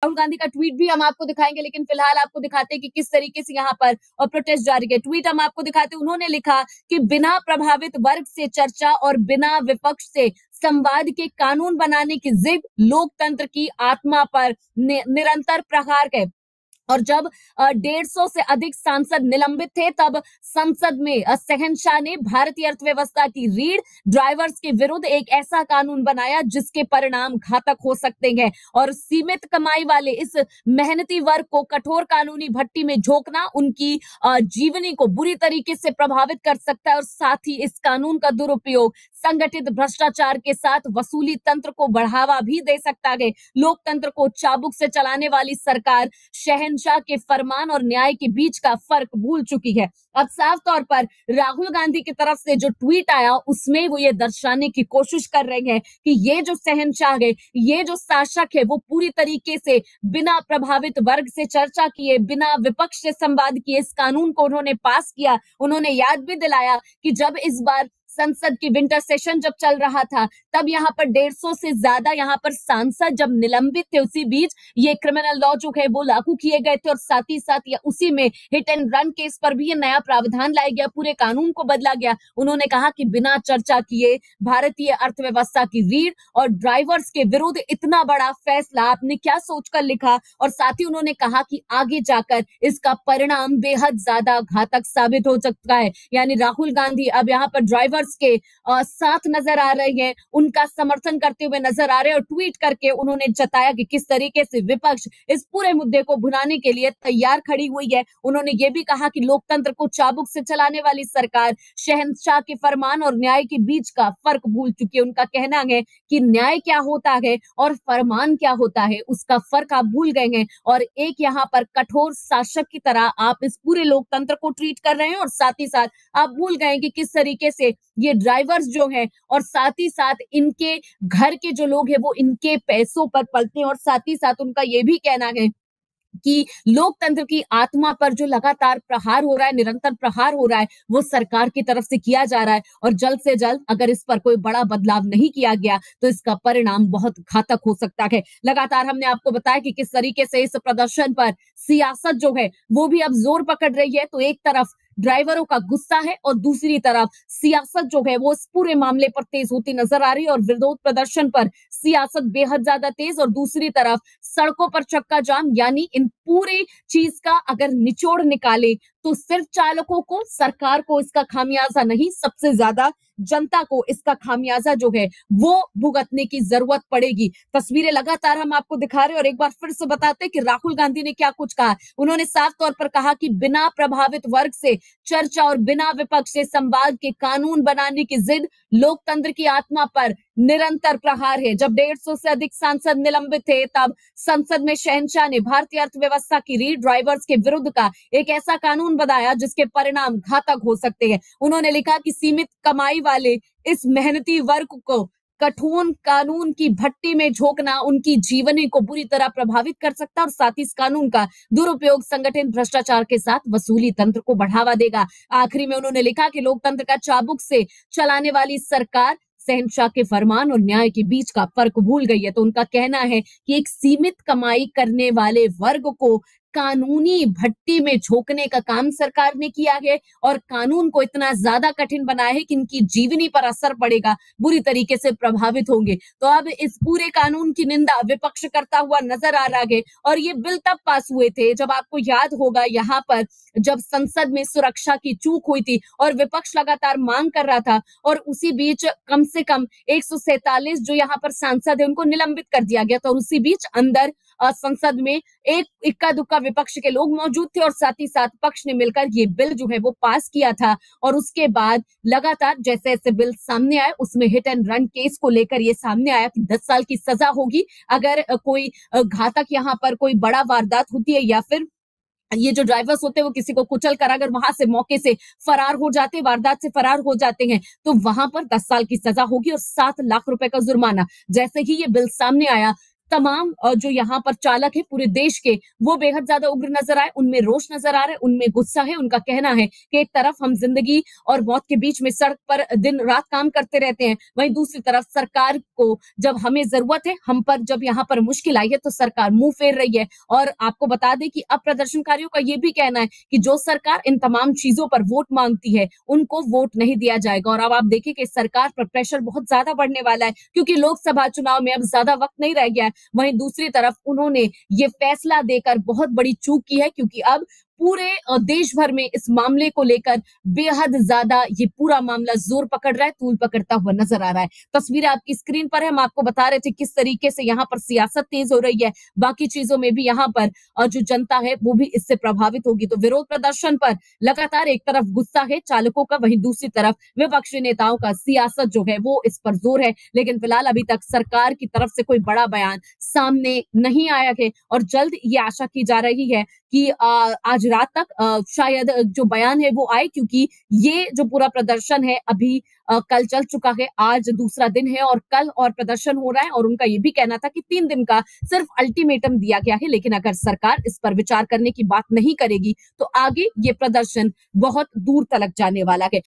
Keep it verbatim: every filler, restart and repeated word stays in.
राहुल गांधी का ट्वीट भी हम आपको दिखाएंगे, लेकिन फिलहाल आपको दिखाते हैं कि किस तरीके से यहाँ पर प्रोटेस्ट जारी है। ट्वीट हम आपको दिखाते हैं, उन्होंने लिखा कि बिना प्रभावित वर्ग से चर्चा और बिना विपक्ष से संवाद के कानून बनाने की जिद लोकतंत्र की आत्मा पर नि, निरंतर प्रहार है। और जब डेढ़ सौ से अधिक सांसद निलंबित थे, तब संसद में शहंशाह ने भारतीय अर्थव्यवस्था की रीढ़ ड्राइवर्स के विरुद्ध एक ऐसा कानून बनाया जिसके परिणाम घातक हो सकते हैं। और सीमित कमाई वाले इस मेहनती वर्ग को कठोर कानूनी भट्टी में झोंकना उनकी जीवनी को बुरी तरीके से प्रभावित कर सकता है। और साथ ही इस कानून का दुरुपयोग संगठित भ्रष्टाचार के साथ वसूली तंत्र को बढ़ावा भी दे सकता है। लोकतंत्र को चाबुक से चलाने वाली सरकार शहंशाह के फरमान और न्याय के बीच का फर्क भूल चुकी है। अब साफ तौर पर राहुल गांधी की तरफ से जो ट्वीट आया उसमें वो ये दर्शाने की कोशिश कर रहे हैं कि ये जो शहंशाह है, ये जो शासक है, वो पूरी तरीके से बिना प्रभावित वर्ग से चर्चा किए, बिना विपक्ष से संवाद किए इस कानून को उन्होंने पास किया। उन्होंने याद भी दिलाया कि जब इस बार संसद की विंटर सेशन जब चल रहा था, तब यहाँ पर डेढ़ सौ से ज्यादा यहाँ पर सांसद जब निलंबित थे, उसी बीच ये क्रिमिनल लॉ जो है वो लागू किए गए थे। और साथ ही साथ या उसी में हिट एंड रन केस पर भी ये नया प्रावधान लाया गया, पूरे कानून को बदला गया। उन्होंने कहा कि बिना चर्चा किए भारतीय अर्थव्यवस्था की रीढ़ और ड्राइवर्स के विरुद्ध इतना बड़ा फैसला आपने क्या सोचकर लिखा। और साथ ही उन्होंने कहा कि आगे जाकर इसका परिणाम बेहद ज्यादा घातक साबित हो सकता है। यानी राहुल गांधी अब यहाँ पर ड्राइवर्स के साथ नजर आ रहे हैं, उनका समर्थन करते हुए नजर आ रहे हैं। और ट्वीट करके उन्होंने जताया कि किस तरीके से विपक्ष इस पूरे मुद्दे को भुनाने के लिए तैयार खड़ी हुई है। उन्होंने ये भी कहा कि लोकतंत्र को चाबुक से चलाने वाली सरकार शहंशाह के फरमान और न्याय के बीच का फर्क भूल चुकी है। उनका कहना है कि न्याय क्या होता है और फरमान क्या होता है, उसका फर्क आप भूल गए हैं। और एक यहाँ पर कठोर शासक की तरह आप इस पूरे लोकतंत्र को ट्रीट कर रहे हैं। और साथ ही साथ आप भूल गए कि किस तरीके से ये ड्राइवर्स जो हैं और साथ ही साथ इनके घर के जो लोग हैं वो इनके पैसों पर पलते हैं। और साथ ही साथ उनका ये भी कहना है कि लोकतंत्र की आत्मा पर जो लगातार प्रहार हो रहा है, निरंतर प्रहार हो रहा है, वो सरकार की तरफ से किया जा रहा है। और जल्द से जल्द अगर इस पर कोई बड़ा बदलाव नहीं किया गया तो इसका परिणाम बहुत घातक हो सकता है। लगातार हमने आपको बताया कि किस तरीके से इस प्रदर्शन पर सियासत जो है वो भी अब जोर पकड़ रही है। तो एक तरफ ड्राइवरों का गुस्सा है और दूसरी तरफ सियासत जो है वो इस पूरे मामले पर तेज होती नजर आ रही है। और विरोध प्रदर्शन पर सियासत बेहद ज्यादा तेज, और दूसरी तरफ सड़कों पर चक्का जाम। यानी इन पूरी चीज का अगर निचोड़ निकाले तो सिर्फ चालकों को, सरकार को इसका खामियाजा नहीं, सबसे ज्यादा जनता को इसका खामियाजा जो है वो भुगतने की जरूरत पड़ेगी। तस्वीरें लगातार हम आपको दिखा रहे हैं और एक बार फिर से बताते हैं कि राहुल गांधी ने क्या कुछ कहा। उन्होंने साफ तौर पर कहा कि बिना प्रभावित वर्ग से चर्चा और बिना विपक्ष से संवाद के कानून बनाने की जिद लोकतंत्र की आत्मा पर निरंतर प्रहार है। जब डेढ़ सौ से अधिक सांसद निलंबित थे, तब संसद में शहंशाह ने भारतीय अर्थव्यवस्था की रीढ़ ड्राइवर्स के विरुद्ध का एक ऐसा कानून बनाया जिसके परिणाम घातक हो सकते हैं। उन्होंने लिखा कि सीमित कमाई वाले इस मेहनती वर्ग को कठोर कानून की भट्टी में झोंकना उनकी जीवनी को बुरी तरह प्रभावित कर सकता है। और साथ ही इस कानून का दुरुपयोग संगठित भ्रष्टाचार के साथ वसूली तंत्र को बढ़ावा देगा। आखिरी में उन्होंने लिखा कि लोकतंत्र का चाबुक से चलाने वाली सरकार शहंशाह के फरमान और न्याय के बीच का फर्क भूल गई है। तो उनका कहना है कि एक सीमित कमाई करने वाले वर्ग को कानूनी भट्टी में झोंकने का काम सरकार ने किया है और कानून को इतना ज्यादा कठिन बनाया है कि इनकी जीवनी पर असर पड़ेगा, बुरी तरीके से प्रभावित होंगे। तो अब इस पूरे कानून की निंदा विपक्ष करता हुआ नजर आ रहा है। और ये बिल तब पास हुए थे जब आपको याद होगा यहाँ पर जब संसद में सुरक्षा की चूक हुई थी और विपक्ष लगातार मांग कर रहा था, और उसी बीच कम से कम एक सौ सैतालीस जो यहाँ पर सांसद है उनको निलंबित कर दिया गया। तो उसी बीच अंदर संसद में एक इक्का दुक्का विपक्ष के लोग मौजूद थे और साथ ही साथ पक्ष ने मिलकर ये बिल जो है वो पास किया था। और उसके बाद लगातार जैसे जैसे बिल सामने आए उसमें हिट एंड रन केस को लेकर ये सामने आया कि दस साल की सजा होगी अगर कोई घातक यहाँ पर कोई बड़ा वारदात होती है, या फिर ये जो ड्राइवर्स होते हैं वो किसी को कुचल कर अगर वहां से मौके से फरार हो जाते, वारदात से फरार हो जाते हैं, तो वहां पर दस साल की सजा होगी और सात लाख रुपए का जुर्माना। जैसे ही ये बिल सामने आया तमाम अ, जो यहाँ पर चालक है पूरे देश के, वो बेहद ज्यादा उग्र नजर आए, उनमें रोष नजर आ रहा है, उनमें गुस्सा है। उनका कहना है कि एक तरफ हम जिंदगी और मौत के बीच में सड़क पर दिन रात काम करते रहते हैं, वहीं दूसरी तरफ सरकार को जब हमें जरूरत है, हम पर जब यहाँ पर मुश्किल आई है तो सरकार मुंह फेर रही है। और आपको बता दें कि अब प्रदर्शनकारियों का ये भी कहना है कि जो सरकार इन तमाम चीजों पर वोट मांगती है, उनको वोट नहीं दिया जाएगा। और अब आप देखिए कि सरकार पर प्रेशर बहुत ज्यादा बढ़ने वाला है, क्योंकि लोकसभा चुनाव में अब ज्यादा वक्त नहीं रह गया है। वहीं दूसरी तरफ उन्होंने ये फैसला देकर बहुत बड़ी चूक की है, क्योंकि अब पूरे अ, देश भर में इस मामले को लेकर बेहद ज्यादा ये पूरा मामला जोर पकड़ रहा है, तूल पकड़ता हुआ नजर आ रहा है। तस्वीरें आपकी स्क्रीन पर है, हम आपको बता रहे थे किस तरीके से यहाँ पर सियासत तेज हो रही है। बाकी चीजों में भी यहाँ पर अ, जो जनता है वो भी इससे प्रभावित होगी। तो विरोध प्रदर्शन पर लगातार एक तरफ गुस्सा है चालकों का, वहीं दूसरी तरफ विपक्षी नेताओं का सियासत जो है वो इस पर जोर है। लेकिन फिलहाल अभी तक सरकार की तरफ से कोई बड़ा बयान सामने नहीं आया है, और जल्द ये आशा की जा रही है कि आ, आज रात तक आ, शायद जो बयान है वो आए, क्योंकि ये जो पूरा प्रदर्शन है अभी आ, कल चल चुका है, आज दूसरा दिन है और कल और प्रदर्शन हो रहा है। और उनका ये भी कहना था कि तीन दिन का सिर्फ अल्टीमेटम दिया गया है, लेकिन अगर सरकार इस पर विचार करने की बात नहीं करेगी तो आगे ये प्रदर्शन बहुत दूर तलक जाने वाला है।